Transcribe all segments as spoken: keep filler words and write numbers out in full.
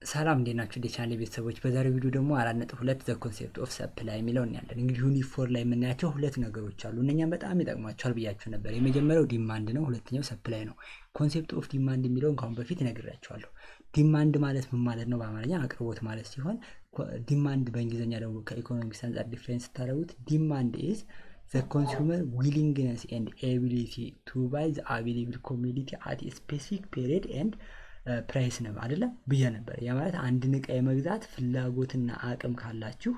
ሰላም እንዴት ናችሁ? ዲቻናል ቤተሰቦች በዛሬው ቪዲዮ ደግሞ አራት ነጥብ ሁለት ዘ ኮንሴፕት ኦፍ ሰፕላይ የሚለውን ያለን እንግዲህ ዩኒት ፎር ላይ የምናያቸው ሁለት ነገሮች አሉ። እነኛም በጣም ይጠቅማቸዋል ብያችሁ ነበር። የመጀመሪያው ዲማንድ ነው፣ ሁለተኛው ሰፕላይ ነው። ኮንሴፕት ኦፍ ዲማንድ የሚለውን ካሁን በፊት ነግራችኋለሁ። ዲማንድ ማለት ምን ማለት ነው? በአማርኛ አቅርቦት ማለት ሲሆን ዲማንድ በእንግሊዝኛ ደግሞ ከኢኮኖሚክስ አንፃር ዲፍረንስ ስታደርጉት ዲማንድ ኢዝ the consumer willingness and ability to buy the available commodity at a specific period and ፕራይስ ነው አይደለ ብዬ ነበር። ያ ማለት አንድ ንቃ የመግዛት ፍላጎትና አቅም ካላችሁ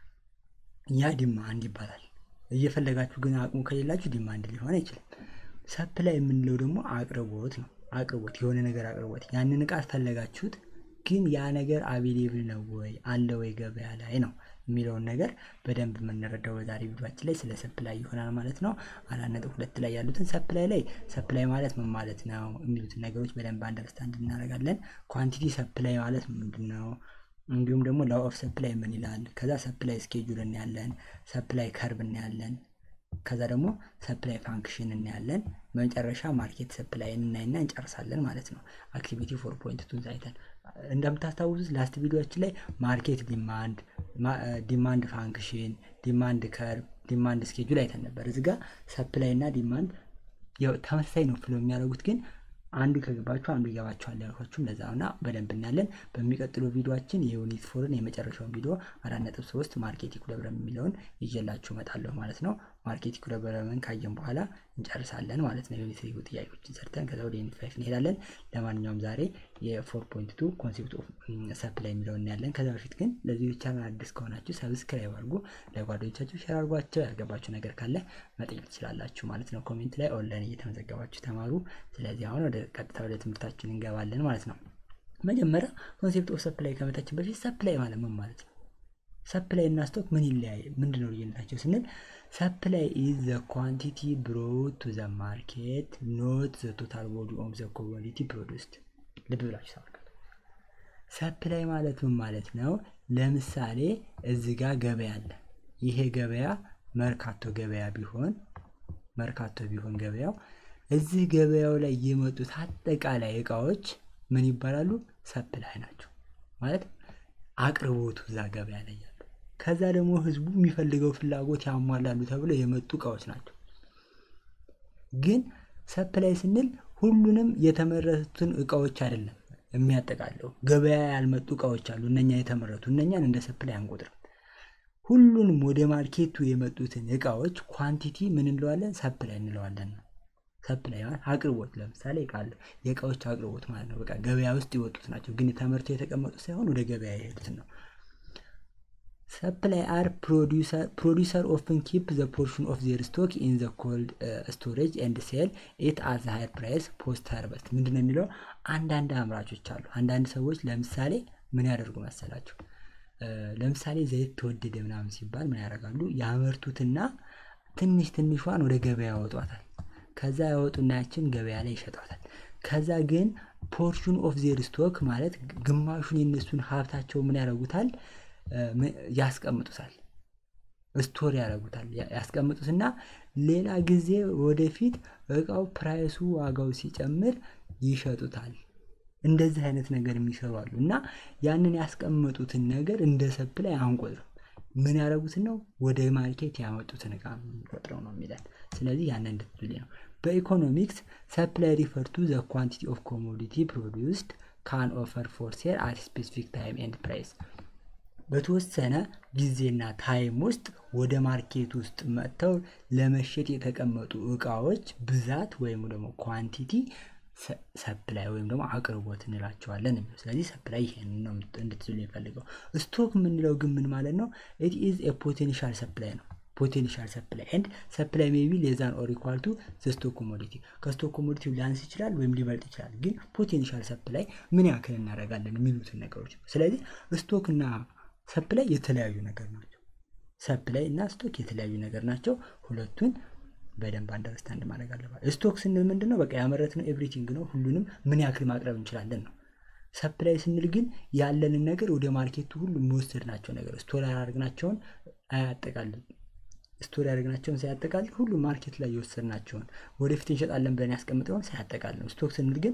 ያ ዲማንድ ይባላል። እየፈለጋችሁ ግን አቅሙ ከሌላችሁ ዲማንድ ሊሆን አይችልም። ሰፕላይ የምንለው ደግሞ አቅርቦት ነው። አቅርቦት የሆነ ነገር አቅርቦት ያንን ንቃ ፈለጋችሁት ግን ያ ነገር አቬሌብል ነው ወይ አለ ወይ ገበያ ላይ ነው የሚለውን ነገር በደንብ የምንረዳው በዛሬ ቪዲዮአችን ላይ ስለ ሰፕላይ ይሆናል ማለት ነው። አራት ነጥብ ሁለት ላይ ያሉትን ሰፕላይ ላይ ሰፕላይ ማለት ምን ማለት ነው የሚሉትን ነገሮች በደንብ አንደርስታንድ እናደርጋለን። ኳንቲቲ ሰፕላይ ማለት ምንድነው? እንዲሁም ደግሞ ላው ኦፍ ሰፕላይ ምን ይላል? ከዛ ሰፕላይ ስኬጁል እናያለን፣ ሰፕላይ ከርቭ እናያለን፣ ከዛ ደግሞ ሰፕላይ ፋንክሽን እናያለን። በመጨረሻ ማርኬት ሰፕላይ እናይና እንጨርሳለን ማለት ነው። አክቲቪቲ ፎር ፖይንት ቱ አይተን እንደምታስታውሱት ላስት ቪዲዮአችን ላይ ማርኬት ዲማንድ፣ ዲማንድ ፋንክሽን፣ ዲማንድ ከርቭ፣ ዲማንድ ስኬጁል አይተን ነበር። እዚህ ጋር ሰፕላይ እና ዲማንድ ያው ተመሳሳይ ነው ፍሎ የሚያደርጉት ግን አንዱ ከገባችሁ አንዱ ይገባችኋል ያልኳችሁም ለዛ ነውና በደንብ እናያለን። በሚቀጥለው ቪዲዮአችን የዩኒት ፎርን የመጨረሻውን ቪዲዮ አራት ነጥብ ሶስት ማርኬት ኢኩሊብሪየም የሚለውን ይዤላችሁ እመጣለሁ ማለት ነው። ማርኬት ኢኩሊብሪየምን ካየን በኋላ እንጨርሳለን ማለት ነው። ዩኒት ሪቪው ጥያቄዎችን ሰርተን ከዛ ወደ ዩኒት ፋይቭ እንሄዳለን። ለማንኛውም ዛሬ የ4 ፖይንት ቱ ኮንሴፕት ኦፍ ሰፕላይ የሚለውን እናያለን። ከዛ በፊት ግን ለዚህ ቻናል አዲስ ከሆናችሁ ሰብስክራይብ አድርጉ፣ ለጓደኞቻችሁ ሼር አድርጓቸው። ያልገባችሁ ነገር ካለ መጠየቅ ትችላላችሁ ማለት ነው። ኮሜንት ላይ ኦንላይን እየተመዘገባችሁ ተማሩ። ስለዚህ አሁን ወደ ቀጥታ ወደ ትምህርታችን እንገባለን ማለት ነው። መጀመሪያ ኮንሴፕት ኦፍ ሰፕላይ ከመታችን በፊት ሰፕላይ ማለት ምን ማለት ነው? ሰፕላይ እና ስቶክ ምን ይለያይ ምንድነው ልዩነታቸው ስንል ሰፕላይ ኢዝ ዘ ኳንቲቲ ብሮት ቱ ዘ ማርኬት ኖት ዘ ቶታል ቮሊዩም ኦፍ ዘ ኮሞዲቲ ፕሮዲውስድ። ልብ ብላችሁ ታውቃላችሁ። ሰፕላይ ማለት ምን ማለት ነው? ለምሳሌ እዚህ ጋር ገበያ አለ። ይሄ ገበያ መርካቶ ገበያ ቢሆን መርካቶ ቢሆን ገበያው እዚህ ገበያው ላይ የመጡት አጠቃላይ እቃዎች ምን ይባላሉ? ሰፕላይ ናቸው ማለት አቅርቦቱ እዛ ገበያ ላይ ያሉ ከዛ ደግሞ ህዝቡ የሚፈልገው ፍላጎት ያሟላሉ ተብለው የመጡ እቃዎች ናቸው። ግን ሰፕላይ ስንል ሁሉንም የተመረቱትን እቃዎች አይደለም የሚያጠቃልለው። ገበያ ያልመጡ እቃዎች አሉ፣ እነኛ የተመረቱ እነኛን እንደ ሰፕላይ አንቆጥርም። ሁሉንም ወደ ማርኬቱ የመጡትን እቃዎች ኳንቲቲ ምን እንለዋለን? ሰፕላይ እንለዋለን። ሰፕላይ ማለት አቅርቦት። ለምሳሌ ቃል የእቃዎች አቅርቦት ማለት ነው። በቃ ገበያ ውስጥ የወጡት ናቸው ግን ተመርተው የተቀመጡ ሳይሆን ወደ ገበያ የሄዱት ነው። ሰፕላይ አር ፕሮዲዩሰር ፕሮዲዩሰር ኦፍን ኪፕ ዘ ፖርሽን ኦፍ ዜር ስቶክ ኢን ዘ ኮልድ ስቶሬጅ ኤንድ ሴል ኢት አት ዘ ሃይ ፕራይስ ፖስት ሃርቨስት። ምንድነው የሚለው? አንዳንድ አምራቾች አሉ። አንዳንድ ሰዎች ለምሳሌ ምን ያደርጉ መሰላችሁ? ለምሳሌ ዘይት ተወደደ ምናምን ሲባል ምን ያደርጋሉ? ያመርቱትና ትንሽ ትንሿን ወደ ገበያ ያወጧታል። ከዛ ያወጡና ያችን ገበያ ላይ ይሸጣታል። ከዛ ግን ፖርሽን ኦፍ ዜር ስቶክ ማለት ግማሹን የነሱን ሀብታቸው ምን ያደርጉታል? ያስቀምጡታል። ስቶር ያደርጉታል። ያስቀምጡትና ሌላ ጊዜ ወደፊት እቃው ፕራይሱ ዋጋው ሲጨምር ይሸጡታል። እንደዚህ አይነት ነገር የሚሰሩ አሉ። እና ያንን ያስቀምጡትን ነገር እንደ ሰፕላይ አንቆጥርም። ምን ያደርጉት ነው? ወደ ማርኬት ያመጡትን እቃ ቆጥረው ነው የሚላል። ስለዚህ ያንን እንድትሉልኝ ነው። በኢኮኖሚክስ ሰፕላይ ሪፈር ቱ ዘ ኳንቲቲ ኦፍ ኮሞዲቲ ፕሮዲውስድ ካን ኦፈር ፎር ሴል አት ስፔሲፊክ ታይም ኤንድ ፕራይስ። በተወሰነ ጊዜና ታይም ውስጥ ወደ ማርኬት ውስጥ መጥተው ለመሸጥ የተቀመጡ እቃዎች ብዛት ወይም ደግሞ ኳንቲቲ ሰፕላይ ወይም ደግሞ አቅርቦት እንላቸዋለን። ስለዚህ ሰፕላይ ይሄን ነው እንድትሉ የሚፈልገው። ስቶክ የምንለው ግን ምን ማለት ነው? it is a potential supply ነው። potential supply and supply may be less than or equal to the stock commodity። ከስቶክ ኮሞዲቲ ሊያንስ ይችላል ወይም ሊበልጥ ይችላል። ግን potential supply ምን ያክል እናደርጋለን የሚሉትን ነገሮች ነው። ስለዚህ ስቶክ እና ሰፕላይ የተለያዩ ነገር ናቸው። ሰፕላይ እና ስቶክ የተለያዩ ነገር ናቸው። ሁለቱን በደንብ አንደርስታንድ ማድረግ አለባችሁ። ስቶክ ስንል ምንድነው? በቃ ያመረትነው ኤቭሪቲንግ ነው። ሁሉንም ምን ያክል ማቅረብ እንችላለን ነው። ሰፕላይ ስንል ግን ያለንን ነገር ወደ ማርኬቱ ሁሉ መወሰድ ናቸው ነገር ስቶር ያደርግናቸውን አያጠቃልልም። ስቶር ያደርግናቸውን ሳያጠቃልል ሁሉ ማርኬት ላይ የወሰድናቸውን ወደፊት እንሸጣለን ብለን ያስቀምጠውን ሳያጠቃልል ነው። ስቶክ ስንል ግን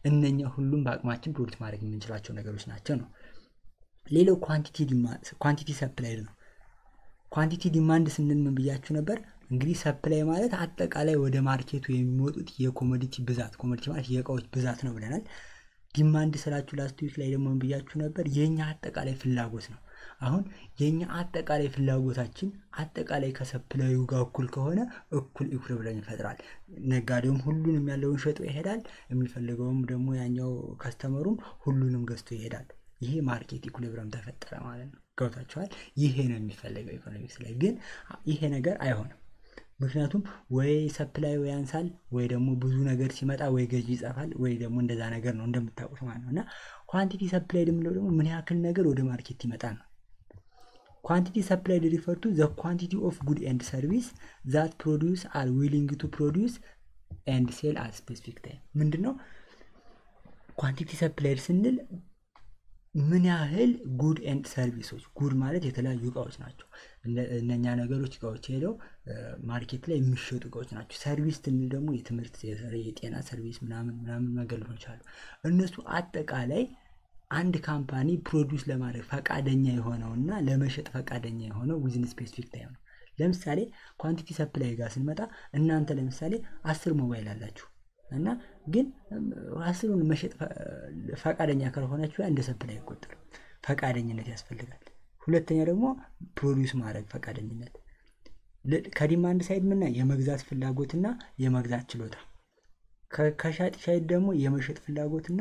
እነኛ ሁሉም በአቅማችን ፕሮዲዩስ ማድረግ የምንችላቸው ነገሮች ናቸው ነው። ሌላው ኳንቲቲ ዲማንድ ኳንቲቲ ሰፕላይ ነው። ኳንቲቲ ዲማንድ ስንል ምን ብያችሁ ነበር? እንግዲህ ሰፕላይ ማለት አጠቃላይ ወደ ማርኬቱ የሚወጡት የኮሞዲቲ ብዛት፣ ኮሞዲቲ ማለት የእቃዎች ብዛት ነው ብለናል። ዲማንድ ስላችሁ ላስት ዊክ ላይ ደግሞ ምን ብያችሁ ነበር? የኛ አጠቃላይ ፍላጎት ነው። አሁን የኛ አጠቃላይ ፍላጎታችን አጠቃላይ ከሰፕላዩ ጋር እኩል ከሆነ እኩል ኢኩሊብሪየም ይፈጥራል። ነጋዴውም ሁሉንም ያለውን ሸጦ ይሄዳል፣ የሚፈልገውም ደግሞ ያኛው ከስተመሩም ሁሉንም ገዝቶ ይሄዳል። ይሄ ማርኬት ኢኩሊብሪየም ተፈጠረ ማለት ነው። ገብታችኋል? ይሄ ነው የሚፈልገው ኢኮኖሚክስ ላይ። ግን ይሄ ነገር አይሆንም። ምክንያቱም ወይ ሰፕላዩ ያንሳል፣ ወይ ደግሞ ብዙ ነገር ሲመጣ ወይ ገዢ ይጠፋል፣ ወይ ደግሞ እንደዛ ነገር ነው እንደምታውቁት ማለት ነው። እና ኳንቲቲ ሰፕላይ የምንለው ደግሞ ምን ያክል ነገር ወደ ማርኬት ይመጣል ነው። ኳንቲቲ ሰፕላይ ሪፈር ቱ ዘ ኳንቲቲ ኦፍ ጉድ ኤንድ ሰርቪስ ዛት ፕሮዲውስ አር ዊሊንግ ቱ ፕሮዲውስ ኤንድ ሴል አት ስፔሲፊክ ታይም። ምንድነው ኳንቲቲ ሰፕላይ ስንል? ምን ያህል ጉድ ኤንድ ሰርቪሶች፣ ጉድ ማለት የተለያዩ እቃዎች ናቸው። እነኛ ነገሮች እቃዎች ሄደው ማርኬት ላይ የሚሸጡ እቃዎች ናቸው። ሰርቪስ ስንል ደግሞ የትምህርት፣ የጤና ሰርቪስ ምናምን ምናምን መገልገሎች አሉ። እነሱ አጠቃላይ አንድ ካምፓኒ ፕሮዲውስ ለማድረግ ፈቃደኛ የሆነውና ለመሸጥ ፈቃደኛ የሆነው ዊዝን ስፔሲፊክ ታይም ነው። ለምሳሌ ኳንቲቲ ሰፕላይ ጋር ስንመጣ እናንተ ለምሳሌ አስር ሞባይል አላችሁ እና ግን አስሩን መሸጥ ፈቃደኛ ካልሆናችሁ እንደ ሰፕላይ አይቆጠርም። ፈቃደኝነት ያስፈልጋል። ሁለተኛ ደግሞ ፕሮዲውስ ማድረግ ፈቃደኝነት። ከዲማንድ ሳይድ ምና የመግዛት ፍላጎትና የመግዛት ችሎታ፣ ከሻጭ ሳይድ ደግሞ የመሸጥ ፍላጎትና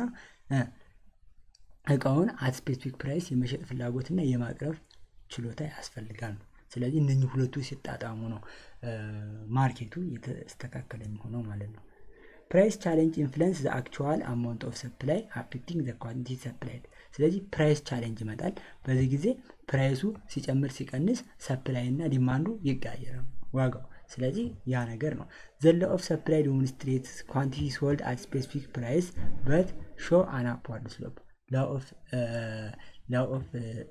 እቃውን አት ስፔሲፊክ ፕራይስ የመሸጥ ፍላጎትና የማቅረብ ችሎታ ያስፈልጋል። ስለዚህ እነኚህ ሁለቱ ሲጣጣሙ ነው ማርኬቱ የተስተካከለ የሚሆነው ማለት ነው። ፕራይስ ቻሌንጅ ኢንፍሉዌንስ ዘ አክቹዋል አማውንት ኦፍ ሰፕላይ አፌክቲንግ ዘ ኳንቲቲ ሰፕላይድ። ስለዚህ ፕራይስ ቻሌንጅ ይመጣል። በዚህ ጊዜ ፕራይሱ ሲጨምር ሲቀንስ ሰፕላይ እና ዲማንዱ ይቀያየራል ዋጋው። ስለዚህ ያ ነገር ነው። ዘ ሎው ኦፍ ሰፕላይ ዲሞንስትሬትስ ኳንቲቲ ሶልድ አት ስፔሲፊክ ፕራይስ በት ሾው አን አፕዋርድ ስሎፕ። ሎው ኦፍ ሎው ኦፍ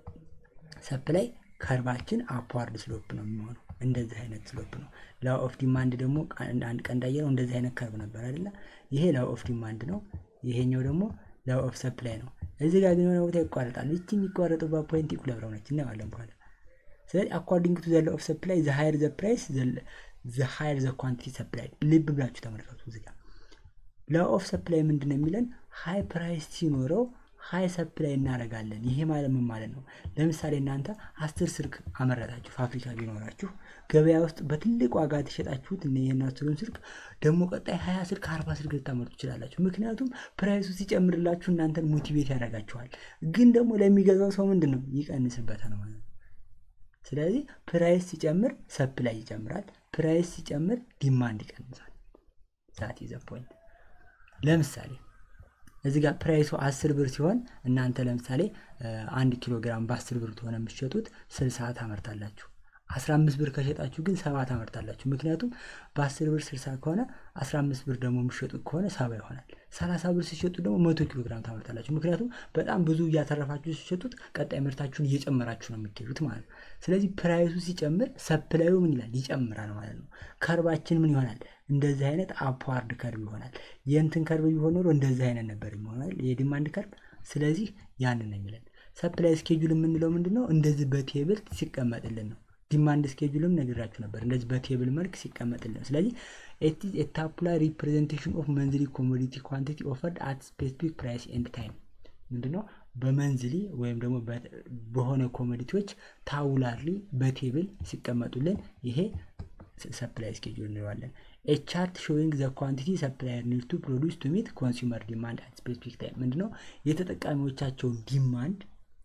ሰፕላይ ከርባችን አፕዋርድ ስሎፕ ነው የሚሆነው። እንደዚህ አይነት ስሎፕ ነው። ሎው ኦፍ ዲማንድ ደግሞ አንድ ቀን እንዳየነው እንደዚህ አይነት ከርብ ነበር አይደለ? ይሄ ሎው ኦፍ ዲማንድ ነው። ይሄኛው ደግሞ ሎው ኦፍ ሰፕላይ ነው። እዚህ ጋር ግን የሆነ ቦታ ይቋረጣል። እቺ የሚቋረጠው በፖይንት ኢኩሊብሪየም ነች እናያለን በኋላ። ስለዚህ አኮርዲንግ ቱ ዘ ሎው ኦፍ ሰፕላይ ዘ ሃየር ዘ ፕራይስ ዘ ሃየር ዘ ኳንቲቲ ሰፕላይ። ልብ ብላችሁ ተመልከቱ። እዚህ ጋር ሎው ኦፍ ሰፕላይ ምንድነው የሚለን? ሃይ ፕራይስ ሲኖረው ሃይ ሰፕላይ እናደርጋለን። ይሄ ማለት ምን ማለት ነው? ለምሳሌ እናንተ አስር ስልክ አመረታችሁ፣ ፋብሪካ ቢኖራችሁ ገበያ ውስጥ በትልቅ ዋጋ ተሸጣችሁት እና ይሄን አስሩን ስልክ ደግሞ ቀጣይ ሃያ ስልክ አርባ ስልክ ልታመርቱ ትችላላችሁ። ምክንያቱም ፕራይሱ ሲጨምርላችሁ እናንተን ሞቲቬት ያደርጋችኋል። ግን ደግሞ ለሚገዛው ሰው ምንድነው ይቀንስበታል ማለት ነው። ስለዚህ ፕራይስ ሲጨምር ሰፕላይ ይጨምራል፣ ፕራይስ ሲጨምር ዲማንድ ይቀንሳል። ዛት ኢዝ ዘ ፖይንት። ለምሳሌ እዚህ ጋር ፕራይሱ አስር ብር ሲሆን እናንተ ለምሳሌ አንድ ኪሎ ግራም በአስር ብር ተሆነ የምትሸጡት ስልሳ ታመርታላችሁ። አስራ አምስት ብር ከሸጣችሁ ግን ሰባ ታመርታላችሁ። ምክንያቱም በአስር ብር ስልሳ ከሆነ አስራ አምስት ብር ደግሞ የምትሸጡት ከሆነ ሰባ ይሆናል። ሰላሳ ብር ሲሸጡ ደግሞ መቶ ኪሎ ግራም ታመርታላችሁ። ምክንያቱም በጣም ብዙ እያተረፋችሁ ሲሸጡት ቀጣይ ምርታችሁን እየጨመራችሁ ነው የምትሄዱት ማለት ነው። ስለዚህ ፕራይሱ ሲጨምር ሰፕላዩ ምን ይላል? ይጨምራል ማለት ነው። ከርባችን ምን ይሆናል? እንደዚህ አይነት አፕዋርድ ከርብ ይሆናል። የእንትን ከርብ ቢሆን ኖሮ እንደዚህ አይነት ነበር ይሆናል፣ የዲማንድ ከርብ። ስለዚህ ያንን ነው የሚለን። ሰፕላይ ስኬጁል የምንለው ምንድነው? እንደዚህ በቴብል ሲቀመጥልን ነው። ዲማንድ ስኬጁልም ነግራችሁ ነበር፣ እንደዚህ በቴብል መልክ ሲቀመጥልን ነው። ስለዚህ it is a tabular representation of monthly commodity quantity offered at specific price and time። ምንድነው? በመንዝሊ ወይም ደግሞ በሆነ ኮሞዲቲዎች ታቡላርሊ በቴብል ሲቀመጡልን ይሄ ሰፕላይ ስኬጁል እንለዋለን። a chart showing the quantity supplier need to produce to meet consumer demand at specific time። ምንድነው? የተጠቃሚዎቻቸው ዲማንድ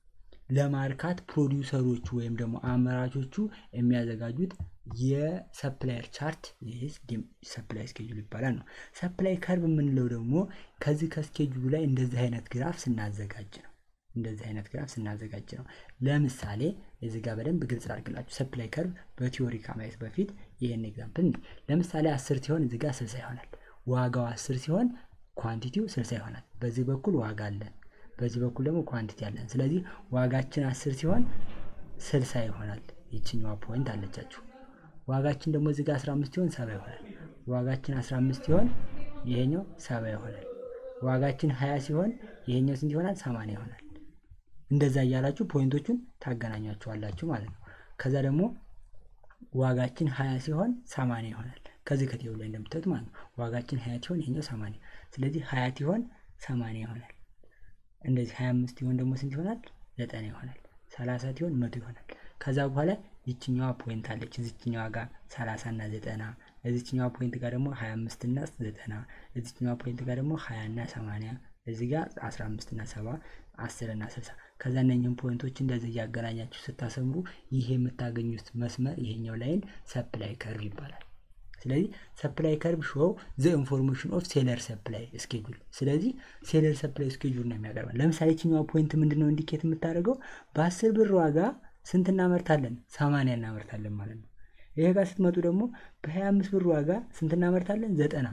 ለማርካት ፕሮዲውሰሮቹ ወይም ደግሞ አመራቾቹ የሚያዘጋጁት የሰፕላየር ቻርት ይሄ ሰፕላይ ስኬጁል ይባላል ነው። ሰፕላይ ከርብ የምንለው ደግሞ ከዚህ ከስኬጁሉ ላይ እንደዚህ አይነት ግራፍ ስናዘጋጅ ነው። እንደዚህ አይነት ግራፍ ስናዘጋጅ ነው። ለምሳሌ እዚህ ጋር በደንብ ግልጽ አድርግላችሁ ሰፕላይ ከርብ በቲዮሪ ከማየት በፊት ይሄን ኤግዛምፕል ለምሳሌ አስር ሲሆን እዚህ ጋር ስልሳ ይሆናል። ዋጋው አስር ሲሆን ኳንቲቲው ስልሳ ይሆናል። በዚህ በኩል ዋጋ አለ፣ በዚህ በኩል ደግሞ ኳንቲቲ አለን። ስለዚህ ዋጋችን አስር ሲሆን ስልሳ ይሆናል። ይችኛዋ ፖይንት አለቻችሁ። ዋጋችን ደግሞ እዚህ ጋር አስራ አምስት ሲሆን ሰባ ይሆናል። ዋጋችን አስራ አምስት ሲሆን ይሄኛው ሰባ ይሆናል። ዋጋችን ሃያ ሲሆን ይሄኛው ስንት ይሆናል? ሰማንያ ይሆናል። እንደዛ እያላችሁ ፖይንቶቹን ታገናኛቸዋላችሁ ማለት ነው። ከዛ ደግሞ ዋጋችን ሃያ ሲሆን ሰማንያ ይሆናል። ከዚህ ከቴብሉ ላይ እንደምታዩት ማለት ነው። ዋጋችን ሃያ ሲሆን ይሄኛው ሰማንያ፣ ስለዚህ ሃያ ሲሆን ሰማንያ ይሆናል። እንደዚህ ሃያ አምስት ሲሆን ደግሞ ስንት ይሆናል? ዘጠና ይሆናል። ሰላሳ ሲሆን መቶ ይሆናል። ከዛ በኋላ ይችኛዋ ፖይንት አለች እዚችኛዋ ጋር ሰላሳ እና ዘጠና፣ እዚችኛዋ ፖይንት ጋር ደግሞ ሃያ አምስት እና ዘጠና፣ እዚችኛዋ ፖይንት ጋር ደግሞ ሃያ እና ሰማንያ፣ እዚህ ጋር አስራ አምስት እና ሰባ፣ አስር እና ስልሳ። ከዛ እነኚህን ፖይንቶች እንደዚህ እያገናኛችሁ ስታሰምሩ ይሄ የምታገኙት መስመር ይሄኛው ላይን ሰፕላይ ከርቭ ይባላል። ስለዚህ ሰፕላይ ከርቭ ሾው ዘ ኢንፎርሜሽን ኦፍ ሴለር ሰፕላይ ስኬጁል። ስለዚህ ሴለር ሰፕላይ ስኬጁል ነው የሚያቀርበው። ለምሳሌ እቺኛው ፖይንት ምንድነው ኢንዲኬት የምታደርገው? በአስር ብር ዋጋ ስንት እናመርታለን? ሰማንያ እናመርታለን ማለት ነው። ይሄ ጋር ስትመጡ ደግሞ በሃያ አምስት ብር ዋጋ ስንት እናመርታለን? ዘጠና።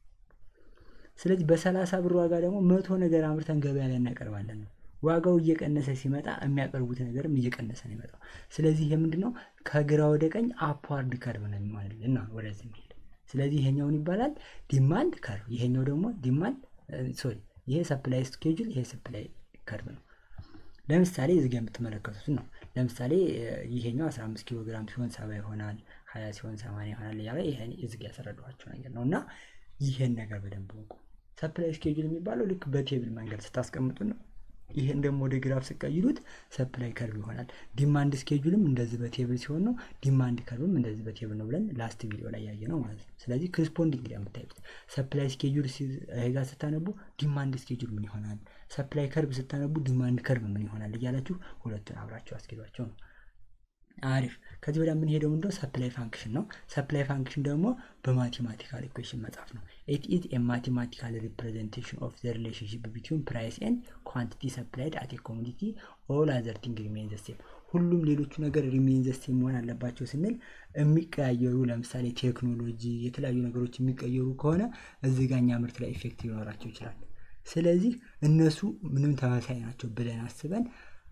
ስለዚህ በሰላሳ ብር ዋጋ ደግሞ መቶ ነገር አምርተን ገበያ ላይ እናቀርባለን ነው። ዋጋው እየቀነሰ ሲመጣ የሚያቀርቡት ነገርም እየቀነሰ ነው የሚመጣው። ስለዚህ ይሄ ምንድነው? ከግራ ወደ ቀኝ አፕዋርድ ከርቭ ነው የሚሆንልን እና ወደዚህ የሚሄድ። ስለዚህ ይሄኛውን ይባላል ዲማንድ ከርቭ፣ ይሄኛው ደግሞ ዲማንድ ሶሪ ይሄ ሰፕላይ ስኬጁል፣ ይሄ ሰፕላይ ከርቭ ነው። ለምሳሌ እዚህ ጋር የምትመለከቱት ነው። ለምሳሌ ይሄኛው አስራ አምስት ኪሎ ግራም ሲሆን ሰባ ይሆናል፣ ሀያ ሲሆን ሰማንያ ይሆናል እያለ ይሄን እዚህ ጋር ያስረዳኋችሁ ነገር ነውና ይሄን ነገር በደንብ ወቁ። ሰፕላይ ስኬጁል የሚባለው ልክ በቴብል መንገድ ስታስቀምጡ ነው። ይሄን ደግሞ ወደ ግራፍ ስቀይሩት ሰፕላይ ከርቭ ይሆናል። ዲማንድ ስኬጁልም እንደዚህ በቴብል ሲሆን ነው፣ ዲማንድ ከርቭም እንደዚህ በቴብል ነው ብለን ላስት ቪዲዮ ላይ ያየ ነው ማለት ነው። ስለዚህ ኮረስፖንዲንግ ላይ የምታዩት ሰፕላይ ስኬጁል እዛ ስታነቡ ዲማንድ ስኬጁል ምን ይሆናል፣ ሰፕላይ ከርቭ ስታነቡ ዲማንድ ከርቭ ምን ይሆናል እያላችሁ ሁለቱን አብራችሁ አስኬዷቸው ነው። አሪፍ። ከዚህ ወዲያ ምን ሄደው እንደው ሰፕላይ ፋንክሽን ነው። ሰፕላይ ፋንክሽን ደግሞ በማቴማቲካል ኢኩዌሽን መጻፍ ነው። it is a mathematical representation of the relationship between price and quantity supplied at a commodity. all other things remain the same. ሁሉም ሌሎቹ ነገር remain the same መሆን አለባቸው ስንል የሚቀያየሩ ለምሳሌ ቴክኖሎጂ የተለያዩ ነገሮች የሚቀየሩ ከሆነ እዚህ ጋኛ ምርት ላይ ኢፌክት ሊኖራቸው ይችላል። ስለዚህ እነሱ ምንም ተመሳሳይ ናቸው ብለን አስበን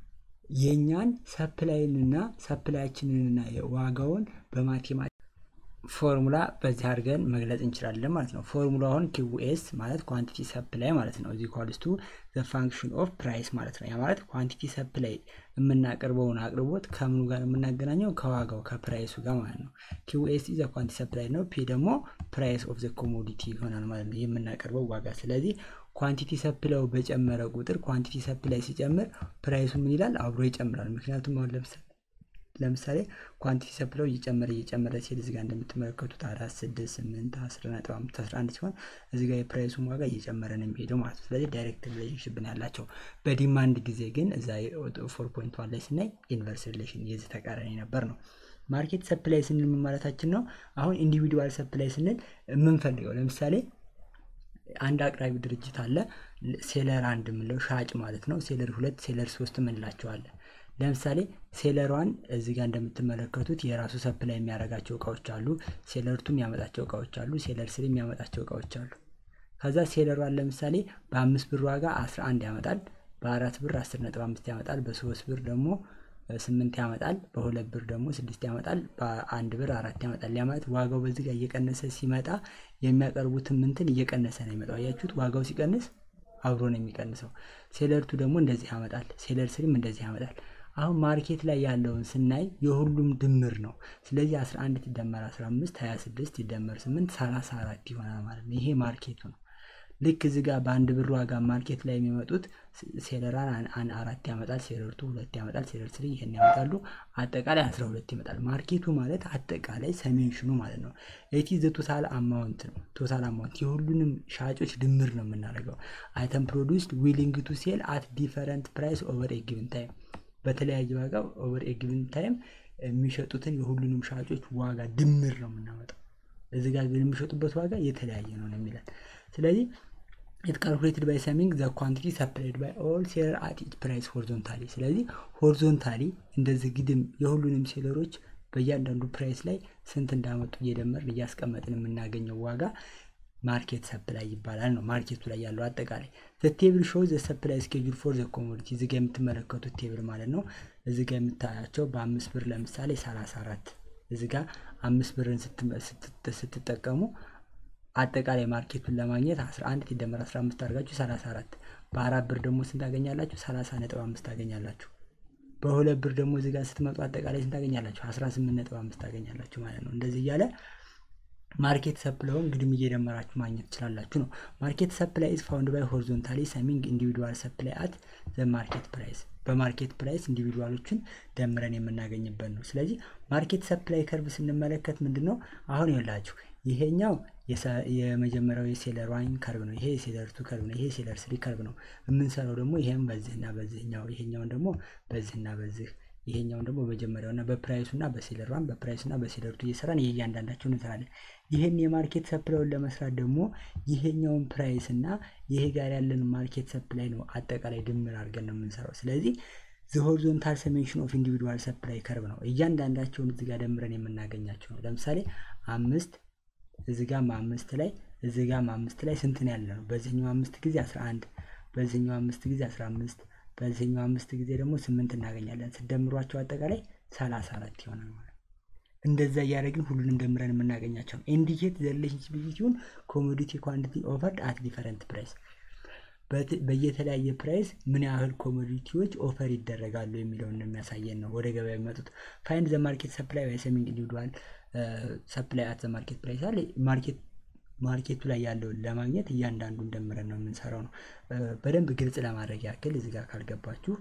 የኛን ሰፕላይንና ሰፕላያችንንና የዋጋውን በማቴማቲክ ፎርሙላ በዚህ አድርገን መግለጽ እንችላለን ማለት ነው። ፎርሙላውን ኪዩኤስ ማለት ኳንቲቲ ሰፕላይ ማለት ነው። እዚ ኢኳልስ ቱ ዘ ፋንክሽን ኦፍ ፕራይስ ማለት ነው። ያ ማለት ኳንቲቲ ሰፕላይ የምናቀርበውን አቅርቦት ከምኑ ጋር የምናገናኘው ከዋጋው ከፕራይሱ ጋር ማለት ነው። ኪዩኤስ ዘ ኳንቲቲ ሰፕላይ ነው። ፒ ደግሞ ፕራይስ ኦፍ ዘ ኮሞዲቲ ይሆናል ማለት ነው፣ የምናቀርበው ዋጋ። ስለዚህ ኳንቲቲ ሰፕላዩ በጨመረ ቁጥር ኳንቲቲ ሰፕላይ ሲጨምር ፕራይሱ ምን ይላል? አብሮ ይጨምራል። ምክንያቱም አሁን ለምሳሌ ለምሳሌ ኳንቲቲ ሰፕላዩ እየጨመረ እየጨመረ ሲል እዚህ ጋር እንደምትመለከቱት አራት ስድስት ስምንት አስር ነጥብ አምስት አስራ አንድ ሲሆን እዚህ ጋር የፕራይሱን ዋጋ እየጨመረ ነው የሚሄደው ማለት ነው። ስለዚህ ዳይሬክት ሪሌሽንሺፕ ነው ያላቸው። በዲማንድ ጊዜ ግን እዛ ፎር ፖይንት ዋን ላይ ስናይ ኢንቨርስ ሪሌሽን የዚህ ተቃራኒ ነበር ነው። ማርኬት ሰፕላይ ስንል ምን ማለታችን ነው? አሁን ኢንዲቪዱዋል ሰፕላይ ስንል የምንፈልገው ለምሳሌ አንድ አቅራቢ ድርጅት አለ። ሴለር አንድ ምንለው ሻጭ ማለት ነው። ሴለር ሁለት ሴለር ሶስት ምንላቸዋለን። ለምሳሌ ሴለር ዋን እዚህ ጋር እንደምትመለከቱት የራሱ ሰፕላይ የሚያደርጋቸው እቃዎች አሉ። ሴለር ቱ የሚያመጣቸው እቃዎች አሉ። ሴለር ስሪ የሚያመጣቸው እቃዎች አሉ። ከዛ ሴለር ዋን ለምሳሌ በአምስት ብር ዋጋ አስራ አንድ ያመጣል፣ በአራት ብር አስር ነጥብ አምስት ያመጣል፣ በሶስት ብር ደግሞ ስምንት ያመጣል፣ በሁለት ብር ደግሞ ስድስት ያመጣል፣ በአንድ ብር አራት ያመጣል። ያማለት ዋጋው በዚህ ጋር እየቀነሰ ሲመጣ የሚያቀርቡትን ምንትን እየቀነሰ ነው የሚመጣው። አያችሁት? ዋጋው ሲቀንስ አብሮ ነው የሚቀንሰው። ሴለር ቱ ደግሞ እንደዚህ ያመጣል፣ ሴለር ስሪም እንደዚህ ያመጣል። አሁን ማርኬት ላይ ያለውን ስናይ የሁሉም ድምር ነው። ስለዚህ አስራ አንድ ሲደመር አስራ አምስት ሀያ ስድስት ሲደመር ስምንት ሰላሳ አራት ይሆናል ማለት ነው። ይሄ ማርኬቱ ነው። ልክ እዚህ ጋር በአንድ ብር ዋጋ ማርኬት ላይ የሚመጡት ሴለራን አን አራት ያመጣል፣ ሴለር ቱ ሁለት ያመጣል፣ ሴለር ስሪ ይሄን ያመጣሉ። አጠቃላይ አስራ ሁለት ይመጣል። ማርኬቱ ማለት አጠቃላይ ሰሜንሽኑ ማለት ነው። ኤቲ ዘ ቶታል አማውንት ነው። ቶታል አማውንት የሁሉንም ሻጮች ድምር ነው የምናደርገው። አይተም ፕሮዲውስድ ዊሊንግ ቱ ሴል አት ዲፈረንት ፕራይስ ኦቨር ኤ ጊቭን ታይም፣ በተለያየ ዋጋ ኦቨር ኤ ጊቭን ታይም የሚሸጡትን የሁሉንም ሻጮች ዋጋ ድምር ነው የምናመጣው። እዚህ ጋር ግን የሚሸጡበት ዋጋ የተለያየ ነው ነው የሚለን። ስለዚህ it calculated by summing the quantity supplied by all seller at each price horizontally። ስለዚህ horizontally እንደዚህ ግድም የሁሉንም ሴለሮች በእያንዳንዱ ፕራይስ ላይ ስንት እንዳመጡ እየደመርን እያስቀመጥን የምናገኘው ዋጋ ማርኬት ሰፕላይ ይባላል ነው። ማርኬቱ ላይ ያለው አጠቃላይ the table shows the supply schedule for the commodity። እዚህ ጋር የምትመለከቱት ቴብል ማለት ነው። እዚህ ጋር የምታያቸው በአምስት ብር ለምሳሌ ሰላሳ አራት፣ እዚህ ጋር አምስት ብርን ስትጠቀሙ አጠቃላይ ማርኬቱን ለማግኘት አስራ አንድ ሲደመር አስራ አምስት አድርጋችሁ ሰላሳ አራት በአራት ብር ደግሞ ስንት ታገኛላችሁ? ሰላሳ ነጥብ አምስት ታገኛላችሁ። በሁለት ብር ደግሞ እዚህ ጋር ስትመጡ አጠቃላይ ስንት ታገኛላችሁ? አስራ ስምንት ነጥብ አምስት ታገኛላችሁ ማለት ነው። እንደዚህ እያለ ማርኬት ሰፕላይውን እንግዲህ እየደመራችሁ ማግኘት ትችላላችሁ ነው። ማርኬት ሰፕላይ ኢዝ ፋውንድ ባይ ሆሪዞንታሊ ሰሚንግ ኢንዲቪዱዋል ሰፕላይ አት ዘ ማርኬት ፕራይስ። በማርኬት ፕራይስ ኢንዲቪዱዋሎችን ደምረን የምናገኝበት ነው። ስለዚህ ማርኬት ሰፕላይ ከርቭ ስንመለከት ምንድነው አሁን ይላችሁ ይሄኛው የመጀመሪያው የሴለር ዋን ከርቭ ነው። ይሄ የሴለር ቱ ከርቭ ነው። ይሄ የሴለር ስሪ ከርቭ ነው። የምንሰራው ደግሞ ይሄም በዚህና በዚህኛው ይሄኛውን ደግሞ በዚህና በዚህ ይሄኛውን ደግሞ በመጀመሪያውና በፕራይሱና በሴለር ዋን በፕራይሱና በሴለር ቱ እየሰራን እያንዳንዳቸውን እንሰራለን። ይሄን የማርኬት ሰፕላይውን ለመስራት ደግሞ ይሄኛውን ፕራይስ እና ይሄ ጋር ያለን ማርኬት ሰፕላይ ነው አጠቃላይ ድምር አድርገን ነው የምንሰራው። ስለዚህ ዘ ሆሪዞንታል ሰሜሽን ኦፍ ኢንዲቪዱዋል ሰፕላይ ከርቭ ነው። እያንዳንዳቸውን እዚህ ጋር ደምረን የምናገኛቸው ነው። ለምሳሌ አምስት እዚህ ጋር አምስት ላይ እዚህ ጋር አምስት ላይ ስንት ነው ያለ ነው? በዚህኛው አምስት ጊዜ አስራ አንድ በዚህኛው አምስት ጊዜ አስራ አምስት በዚህኛው አምስት ጊዜ ደግሞ ስምንት እናገኛለን። ስደምሯቸው አጠቃላይ ሰላሳ አራት ይሆናል ማለት ነው። እንደዛ እያደረግን ሁሉንም ደምረን የምናገኛቸው ነው። ኢንዲኬት ዘ ሪሌሽንሺፕ ቢትዊን ኮሞዲቲ ኳንቲቲ ኦፈርድ አት ዲፈረንት ፕራይስ። በየተለያየ ፕራይስ ምን ያህል ኮሞዲቲዎች ኦፈር ይደረጋሉ የሚለውን የሚያሳየን ነው። ወደ ገበያ የሚመጡት ፋይንድ ዘ ማርኬት ሰፕላይ ባይ ሰሚንግ ኢንዲቪዱዋል ሰፕላይ አት ዘ ማርኬት ፕራይስ አለ። ማርኬት ማርኬቱ ላይ ያለውን ለማግኘት እያንዳንዱን ደምረን ነው የምንሰራው ነው። በደንብ ግልጽ ለማድረግ ያክል እዚህ ጋር ካልገባችሁ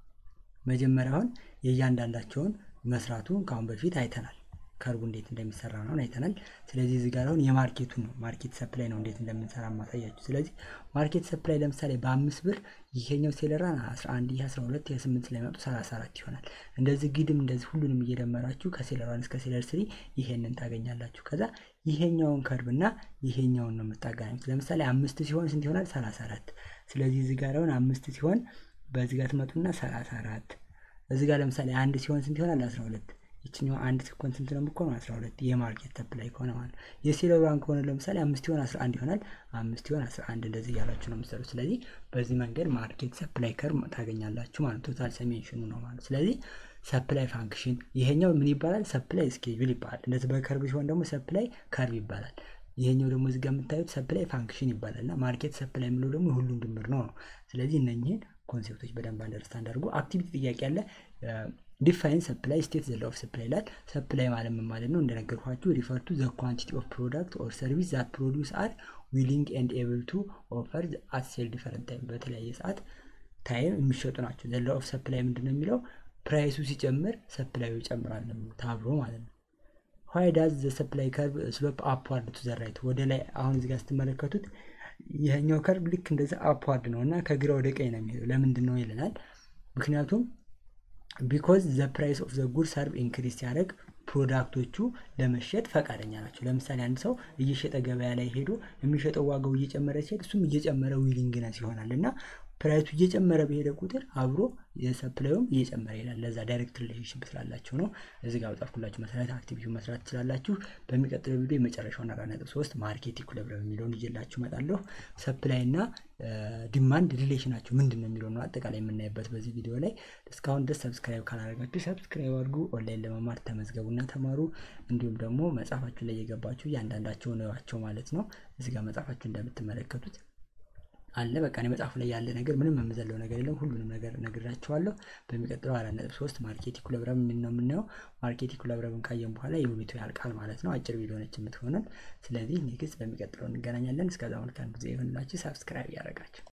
መጀመሪያውን የእያንዳንዳቸውን መስራቱን ካሁን በፊት አይተናል። ከርቡ እንዴት እንደሚሰራ ነው አይተናል። ስለዚህ እዚህ ጋር አሁን የማርኬቱን ነው ማርኬት ሰፕላይ ነው እንዴት እንደምንሰራ ማሳያችሁ። ስለዚህ ማርኬት ሰፕላይ ለምሳሌ በአምስት ብር ይሄኛው ሴለራን አስራ አንድ ይሄ አስራ ሁለት ይሄ ስምንት ስለሚመጡ ሰላሳ አራት ይሆናል። እንደዚህ ግድም እንደዚህ ሁሉንም እየደመራችሁ ከሴለራን እስከ ሴለር ስሪ ይሄንን ታገኛላችሁ። ከዛ ይሄኛውን ከርብና ይሄኛውን ነው የምታገናኙት። ለምሳሌ አምስት ሲሆን ስንት ይሆናል? ሰላሳ አራት። ስለዚህ እዚህ ጋር አሁን አምስት ሲሆን በዚህ ጋር ትመጡና ሰላሳ አራት። እዚህ ጋር ለምሳሌ አንድ ሲሆን ስንት ይሆናል? አስራ ሁለት። ይችኛው አንድ ሲሆን ስንት ነው የምትሆነው? አስራ ሁለት። የማርኬት ሰፕላይ ከሆነ ማለት ነው። የሴለር ዋን ከሆነ ለምሳሌ አምስት ይሆን አስራ አንድ ይሆናል። አምስት ይሆን አስራ አንድ እንደዚህ ያላችሁ ነው የምትሰሩት። ስለዚህ በዚህ መንገድ ማርኬት ሰፕላይ ከርቭ ታገኛላችሁ ማለት ቶታል ሰሜሽኑ ነው ማለት። ስለዚህ ሰፕላይ ፋንክሽን ይሄኛው ምን ይባላል? ሰፕላይ ስኬጁል ይባላል። እንደዚህ በከርቭ ሲሆን ደግሞ ሰፕላይ ከርቭ ይባላል። ይሄኛው ደግሞ እዚህ ጋር የምታዩት ሰፕላይ ፋንክሽን ይባላልና ማርኬት ሰፕላይ የሚለው ደግሞ ሁሉም ድምር ነው ነው። ስለዚህ እነኚህን ኮንሴፕቶች በደንብ አንደርስታንድ አድርጉ። አክቲቪቲ ጥያቄ ያለ ዲፋይን ሰፕላይ ስቴት ዘ ሎው ኦፍ ሰፕላይ ይላል። ሰፕላይ ማለት ምን ማለት ነው? እንደነገርኳችሁ ሪፈር ቱ ዘ ኳንቲቲ ኦፍ ፕሮዳክት ኦር ሰርቪስ ዛት ፕሮዲውስ አር ዊሊንግ ኤንድ ኤብል ቱ ኦፈር አት ሴል ዲፈረንት ታይም። በተለያየ ሰዓት ታይም የሚሸጡ ናቸው። ዘ ሎው ኦፍ ሰፕላይ ምንድነው የሚለው ፕራይሱ ሲጨምር ሰፕላዩ ይጨምራል ታብሮ ማለት ነው። why does the supply curve slope upward to the right? ወደ ላይ አሁን እዚህ ጋር ስትመለከቱት ይሄኛው ከርቭ ልክ እንደዛ አፕዋርድ ነውና ከግራ ወደ ቀኝ ነው የሚሄደው። ለምንድን ነው ይለናል? ምክንያቱም because the price of the goods serve increase ያደርግ ፕሮዳክቶቹ ለመሸጥ ፈቃደኛ ናቸው። ለምሳሌ አንድ ሰው እየሸጠ ገበያ ላይ ሄዶ የሚሸጠው ዋጋው እየጨመረ ሲሄድ እሱም እየጨመረ ዊሊንግነስ ይሆናልና ፕራይሱ እየጨመረ በሄደ ቁጥር አብሮ የሰፕላዩም እየጨመረ ይላል። ለዛ ዳይሬክት ሪሌሽንሺፕ ስላላቸው ነው። እዚህ ጋር አውጣፍኩላችሁ መሰረት አክቲቪቲው መስራት ትችላላችሁ። በሚቀጥለው ቪዲዮ የመጨረሻውን አራት ነጥብ ሶስት ማርኬት ኢኩሊብሪየም የሚለውን ይዤላችሁ እመጣለሁ። ሰፕላይ እና ዲማንድ ሪሌሽናቸው ምንድነው የሚለው ነው አጠቃላይ የምናይበት በዚህ ቪዲዮ ላይ። እስካሁን ድረስ ሰብስክራይብ ካላደረጋችሁ ሰብስክራይብ አድርጉ። ኦንላይን ለመማር ተመዝገቡና ተማሩ። እንዲሁም ደግሞ መጽሐፋችሁ ላይ የገባችሁ ያንዳንዳቸው ነዋቸው ማለት ነው። እዚህ ጋር መጽሐፋችሁ እንደምትመለከቱት አለ። በቃ ነው መጽሐፉ ላይ ያለ ነገር ምንም የምዘለው ነገር የለም። ሁሉንም ነገር ነግራችኋለሁ። በሚቀጥለው አራት ነጥብ ሶስት ማርኬት ኢኩሊብሪየም ምን ነው የምናየው። ማርኬት ኢኩሊብሪየምን ካየን በኋላ የዩኒቱ ያልቃል ማለት ነው። አጭር ቪዲዮ ነች የምትሆነው። ስለዚህ ኔክስት በሚቀጥለው እንገናኛለን። እስከዛው መልካም ጊዜ ይሁንላችሁ። ሰብስክራይብ ያደርጋችሁ